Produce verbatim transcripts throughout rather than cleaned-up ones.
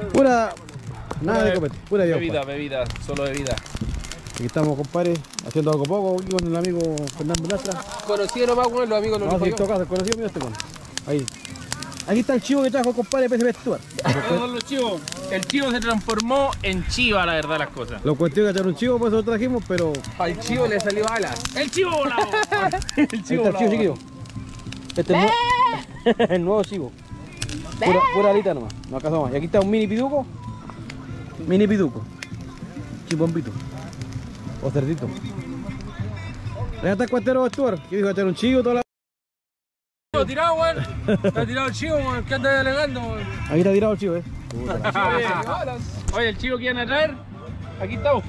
Pura, nada de copete, pura bebida, bebida, solo bebida. Aquí estamos, compadre, haciendo algo poco aquí con el amigo Fernando Lastra. Conocido nomás con los amigos, no, no, en todo caso, conocido mío este con. Ahí. Aquí está el chivo que trajo el compadre P S P Stuart. Todos los chivos. El chivo se transformó en chiva, la verdad, las cosas. Lo cuestión es que era un chivo, por eso lo trajimos, pero. Al chivo le salió alas. ¡El chivo volado! El chivo volado. El chivo chiquillo. Este es el, el nuevo chivo. Pura, pura alita nomás, no acaso más. Y aquí está un mini piduco. Mini piduco. Chipombito. O cerdito. Allá está el cuartero Stuart, que dijo que era un chivo toda la. Está tirado, weón. Está tirado el chivo, weón. ¿Qué anda delegando, weón? Ahí está tirado el chivo, eh. Oye, el chivo que iban a traer. Aquí estamos.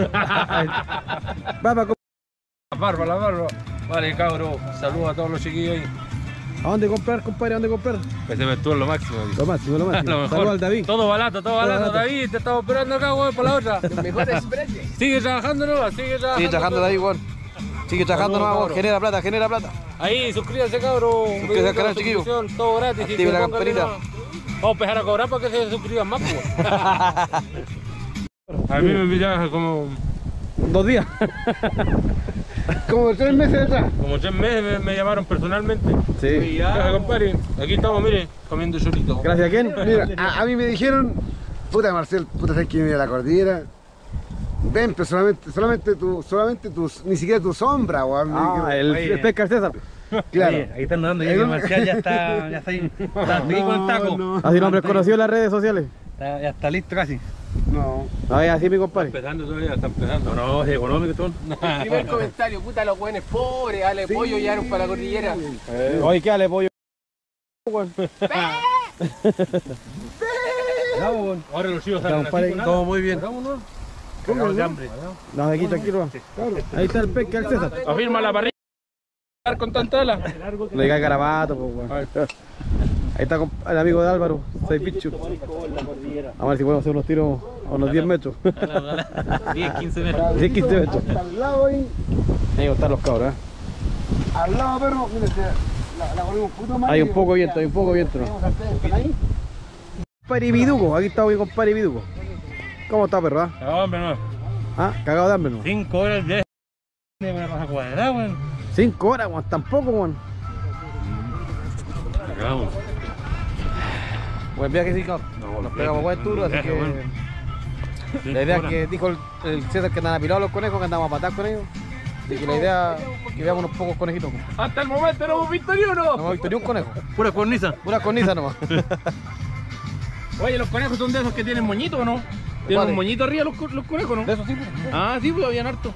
Va para La barba, la barba. Vale, cabro. Saludos a todos los chiquillos ahí. ¿A dónde comprar, compadre? ¿A dónde comprar? P S P Stuart lo máximo. Tío. Lo máximo, lo máximo. Lo mejor. Saludos al David. Todo barato, todo barato. David, te estamos esperando acá, weón, por la otra. Mejores precios. Sigue trabajando, ¿no? Sigue trabajando. Sigue trabajando, David, weón. Sigue trabajando, no, weón. Genera plata, genera plata. Ahí, suscríbanse, cabro. Suscríbanse al canal, chiquillo. Todo gratis. Active la campanita. Vamos a empezar a cobrar para que se suscriban más, pues. A mí me enviaron como... Dos días. Como tres meses atrás. Como tres meses me, me llamaron personalmente. Sí. Gracias, compadre. Aquí estamos, mire, comiendo solito. Gracias a quién. Mira, a, a mí me dijeron, puta Marcel, puta, sabes que viene a la cordillera. Ven, pero solamente, solamente tu, solamente tu, ni siquiera tu sombra, weón. Ah, el, el pesca César. Claro. Oye, ahí están notando ya que Marcial ya está, ya está ahí, está aquí con el taco. No, Así nombre es conocido en las redes sociales. Está- ya está listo casi. no. Ay, así mi compadre. Empezando todavía, está empezando. No, es económico todo. Primer comentario, puta, los buenos pobres, dale pollo, llegaron para la cordillera. Eh. Oye, ¿qué dale, pollo? Ahora los chicos salen Compadre, así con todo alas. muy bien. Vámonos. Cagados de hambre. No, aquí tranquilo. Ahí está el pesca el César. Afirma la parrilla. Con tanta ala. Le cae garabato, pues, weón. Ahí está el amigo de Álvaro, seis bichos. Vamos a ver si podemos hacer unos tiros a unos diez metros. diez, quince metros. diez, quince metros. Al lado ahí, Ahí están los cabros, ¿eh? al lado, perro, mira, la, la ponemos puto mal. Hay un poco de viento, hay un poco de viento, ¿no? Compadre Biduco, aquí está mi compadre Biduco. ¿Cómo está, perro? ah? No, hombre, no. Ah, cagado de hambre, ¿no? cinco horas de una cosa cuadrada, weón. Cinco horas, weón, tampoco, weón. Cagamos. Buen viaje, sí, cabrón. Nos pegamos buen tour, así que... La idea es que dijo el, el César que andaban apilados los conejos, que andamos a patar con ellos. Así que la idea es que veamos unos pocos conejitos. Hasta el momento no hemos visto ni No uno. hemos visto ni un conejo. Pura cornisa. Una cornisa nomás. Oye, los conejos son de esos que tienen moñito, ¿o no? Tienen ¿Cuáles? un moñito arriba los, co- los conejos, ¿no? De eso sí, pues. Ah, sí, pues habían harto.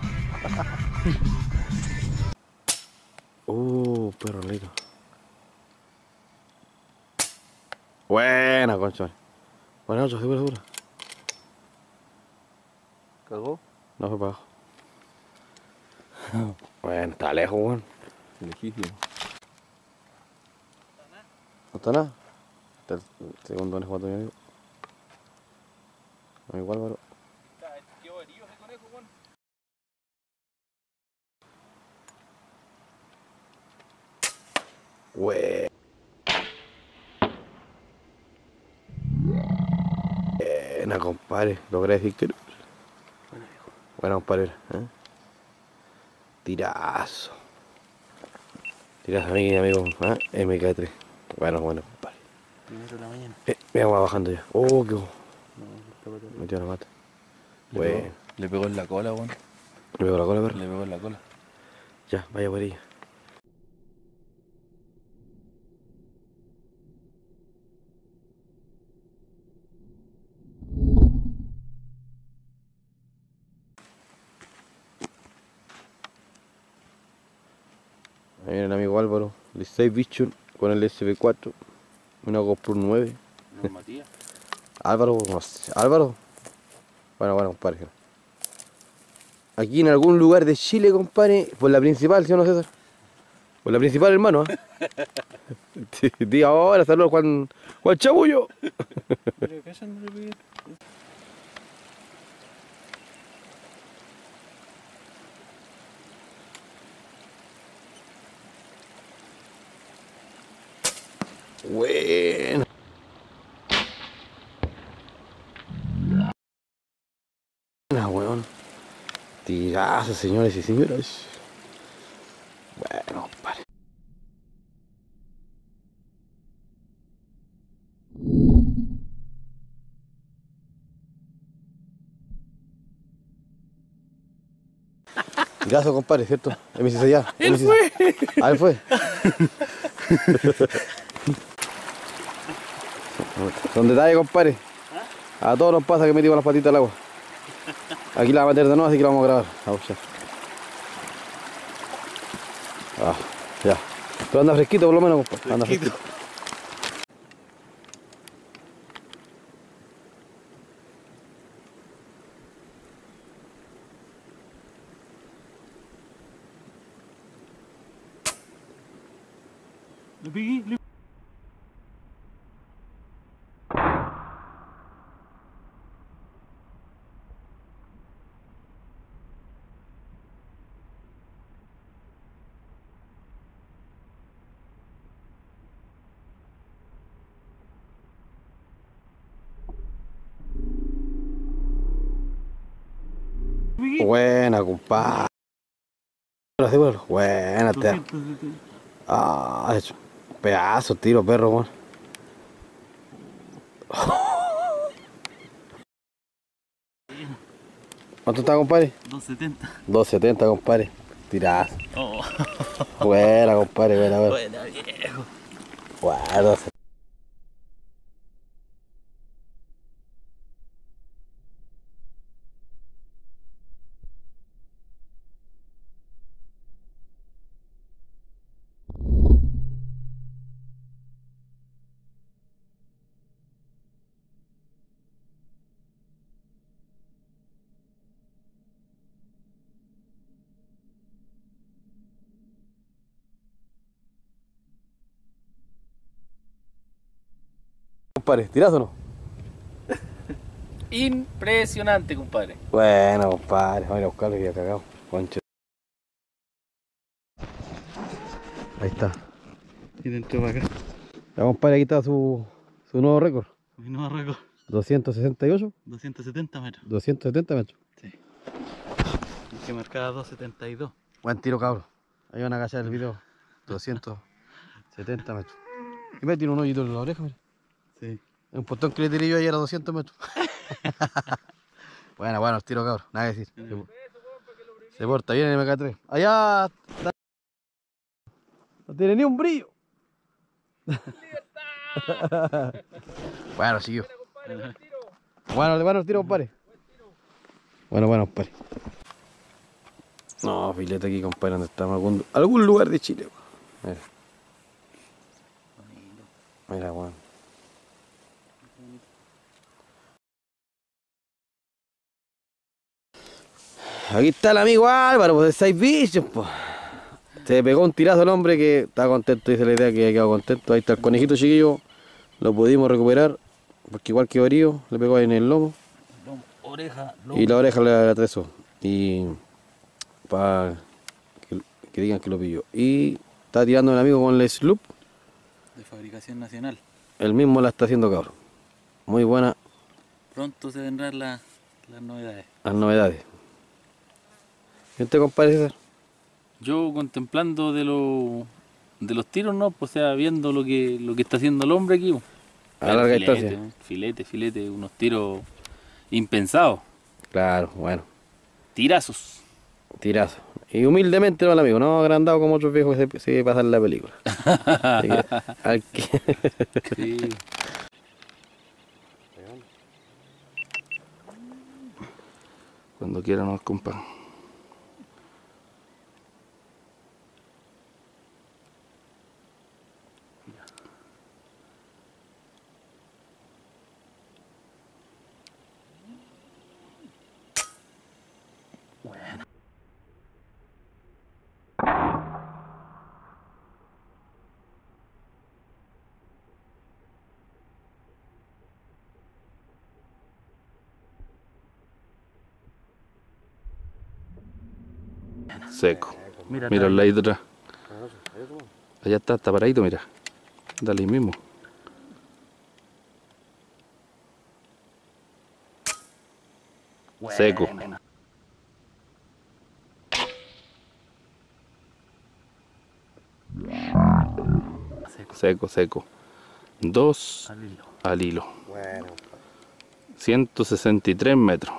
Uh, perro rico. Buena, concha. Buena noche, seguro, seguro. ¿Cagó? No fue para abajo. Bueno, está lejos, weón. Lejísimo. No está nada. Está el segundo conejo para tu no igual, pero. Qué herido ese conejo, Juan. Buena, compadre. Logré decir que no. Buena, compadre. ¿Eh? Tirazo. Tirazo, amigo, amigo. ¿Eh? M K tres. Bueno, bueno, compadre. Primero de la mañana. Eh, mira, va bajando ya. Oh, qué. Metió la pata. Bueno. Le pegó en la cola, weón. ¿Le pegó la cola, perro? Le pegó en la cola. Ya, vaya por ella. Ahí viene el amigo Álvaro, el seis Vision con el S B cuatro, una GoPro nueve. No, Matías. Álvaro, no sé, Álvaro. Bueno, bueno, compadre. Aquí en algún lugar de Chile, compadre, por la principal, ¿sí o no, César? Por la principal, hermano, ¿eh? Diga ahora, saludos, Juan, Juan Chabullo. Bueno. Tirazo, señores y señoras. Bueno, compadre. Tirazo, compadre, ¿cierto? M C C ya. Él fue. Ah, él fue. Son detalles, compadre. A todos nos pasa que metimos las patitas al agua. Aquí la va a meter de nuevo, así que la vamos a grabar. Vamos ya. Ah, ya. Pero anda fresquito por lo menos, compadre. Anda fresquito. Le pegué, le... Buena, compadre. Buena, te. Ah, hecho. Pedazo, tiro, perro, weón. ¿Cuánto está, compadre? dos setenta. dos setenta, compadre. Tirazo. Oh. Buena, compadre, buena, buena. Buena, viejo. Buena, dos setenta. Compadre, ¿tirazo o no? Impresionante, compadre. Bueno, compadre, vamos a ir a buscarlo que ya cagado. Concha. Ahí está. Y dentro para acá. Ya, compadre, aquí está su, su nuevo récord. Mi nuevo récord. doscientos sesenta y ocho. doscientos setenta metros. doscientos setenta metros. Sí. Que marcaba doscientos setenta y dos. Buen tiro, cabrón. Ahí van a cachar el video. doscientos setenta metros. Y me tiene un hoyito en la oreja, mira. Sí. Un postón que le tiré yo ayer a doscientos metros. Bueno, bueno, el tiro, cabrón. Nada que decir. Se, se porta bien el M K tres. Allá está. No tiene ni un brillo. Bueno, siguió. Bueno, bueno el tiro, compadre. Bueno, bueno, compadre. No, filete aquí, compadre, donde estamos. Algún, algún lugar de Chile. Mira. Mira, bueno. Aquí está el amigo Álvaro, pues de seis bichos, pues. Se pegó un tirazo el hombre que está contento, dice la idea que ha quedado contento. Ahí está el conejito chiquillo, lo pudimos recuperar, porque igual que herido, le pegó ahí en el lomo. Oreja, lomo. Y la oreja le la atravesó. Y para que, que digan que lo pilló. Y está tirando el amigo con el sloop. De fabricación nacional. El mismo la está haciendo, cabrón. Muy buena. Pronto se vendrán la, las novedades. Las novedades. ¿Y usted, compadre César? Yo contemplando de, lo, de los tiros, ¿no? Pues, o sea, viendo lo que, lo que está haciendo el hombre aquí. A larga filete, distancia. ¿no? Filete, filete, unos tiros impensados. Claro, bueno. Tirazos. Tirazo. Y humildemente no el amigo, no agrandado como otros viejos que se, se pasan la película. Así que, al que... Sí. Cuando quiera nos compa. Seco. Mira, Mira el ladito atrás. Allá está, está paradito, mira. Dale ahí mismo. Seco. seco, seco. Dos Al hilo. al hilo. Bueno, ciento sesenta y tres metros.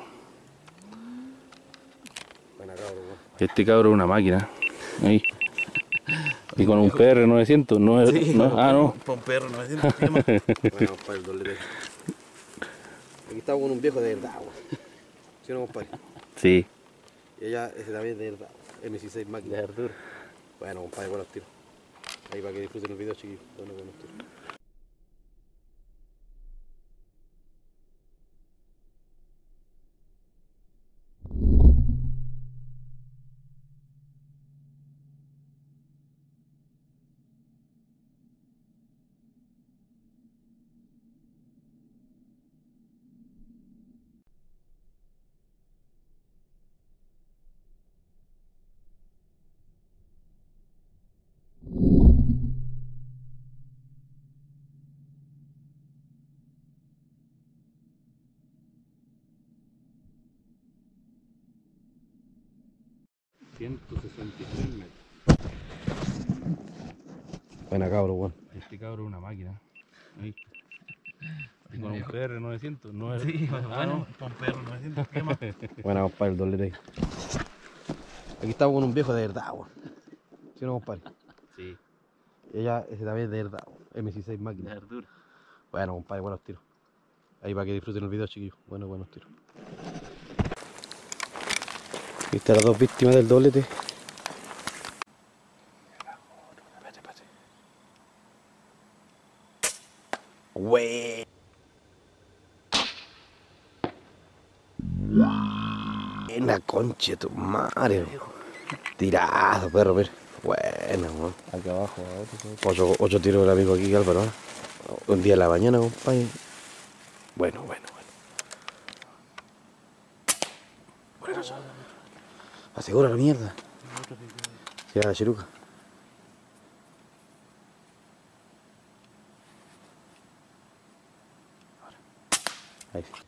buena cabrón, weón. Este cabro es una máquina. Ahí. Y con un P R novecientos, no es. Sí, no, ah, no. Con perro novecientos. ¿Qué más? Bueno, compadre, el doble. Aquí estamos con un viejo de verdad, weón. ¿Sí o no, compadre? Sí. Y ella, ese también es de verdad. M dieciséis máquina. De verdura. Bueno, compadre, buenos tiros. Ahí para que disfruten el video, chiquillos. Bueno, buenos tiros. ciento sesenta y tres metros. Buena cabro, weón. Este cabro es una máquina. Ahí. Y con un P R novecientos, no es. Sí, ah, bueno, no. con perro novecientos. ¿Qué más? Buena, compadre, el doble. Aquí estamos con un viejo de verdad, weón. ¿Sí o no, compadre? Sí. Y ella, ese también es de verdad, weón. M dieciséis De máquina. verdura. Bueno, compadre, buenos tiros. Ahí para que disfruten el video, chiquillos. Bueno, buenos tiros. Aquí están las dos víctimas del doblete. Espérate, espérate. Güey. Buena concha de tu madre. Tirado, perro, mira. Buena, weón. Acá abajo, otro. Ocho, ocho tiros del amigo aquí, Álvaro. ¿eh? Un día en la mañana, compadre. Bueno, bueno, bueno. Buena cosa. Asegura la mierda. Sí, la chiruca. Ahí sí.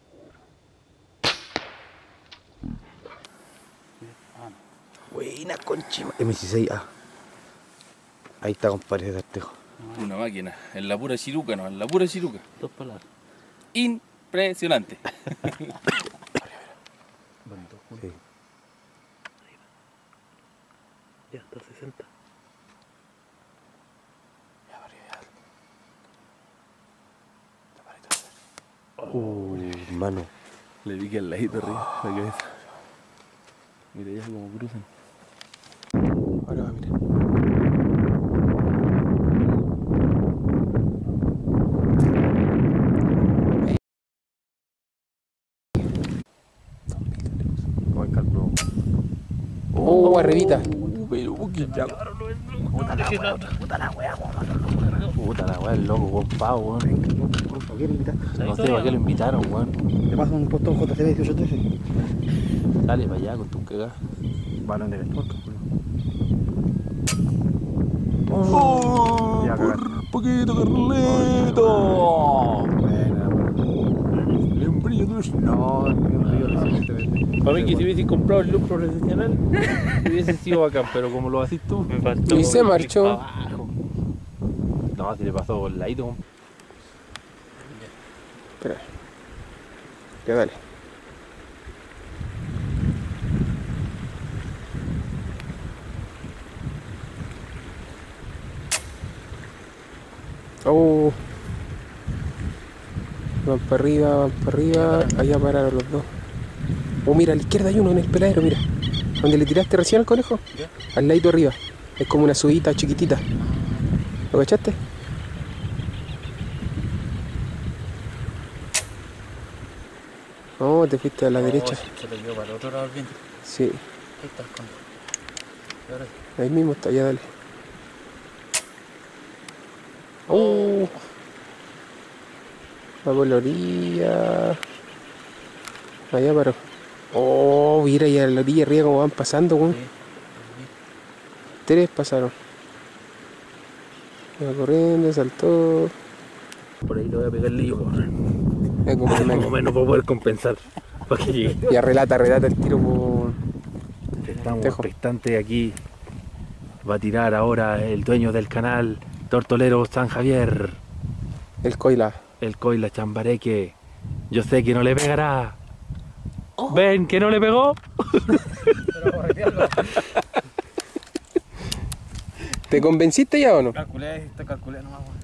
Buena concha. M dieciséis A. Ahí está, compadre, ese artejo. Una máquina. En la pura chiruca, no, en la pura chiruca. Dos palabras. Impresionante. Sí. Ya está sesenta. Uh, mano. Le vi que al ladito arriba, la cabeza. Mira ya como cruzan. Ahora va, mira. Oh, arribita. Pero qué cabrón, Puta la wea, puta la wea, puta la wea, el loco, weón, pavo, weón. ¿Por qué lo invitaste? No sé para qué lo invitaron, weón. Te paso un postón J C B dieciocho trece. Dale para allá con tu cagada. Balón de Vestorca, ¡Oh! Ya cagar. ¡Poquito, Carleto! Buena, weón. Un brillo de No, un río recientemente. Para mí que si hubiese comprado el look profesional, hubiese sido bacán, pero como lo haces tú, me faltó. Y se marchó. Abajo. No, si le pasó por el ladito. Espera. Ya dale. Oh. Van para arriba, van para arriba. Allá pararon los dos. Oh, mira, a la izquierda hay uno en el peladero, mira. Donde le tiraste recién al conejo. Al ladito arriba. Es como una subida chiquitita. ¿Lo cachaste? No, te fuiste a la derecha. Se te quedó para el otro lado del viento. Sí, Ahí está el conejo. Ahora sí. ahí mismo está, ya dale. Oh. Va por la orilla. Allá paró. Oh, mira ya a la orilla arriba como van pasando, weón. Sí. Tres pasaron. Va corriendo, saltó. Por ahí le voy a pegar el lío, cabrón. Es como Más una- o menos para poder compensar. Para que llegue. Ya relata, relata el tiro por. Estamos Tejo. expectantes aquí. Va a tirar ahora el dueño del canal, Tortolero San Javier, El Coila. el Coila Chambareque. Yo sé que no le pegará. ¿Ven que no le pegó? ¿Te convenciste ya o no? Calculé, esto calculé nomás, weón.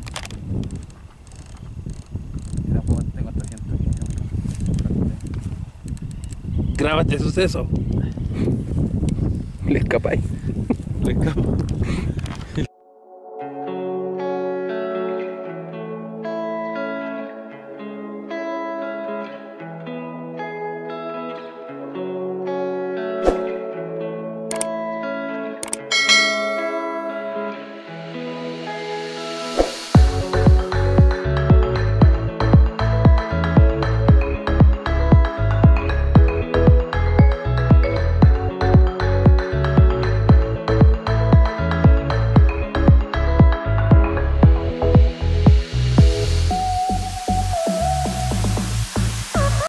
Y tampoco tengo trescientos quince. Calculé. Graba este suceso. Le escapáis. Le escapa.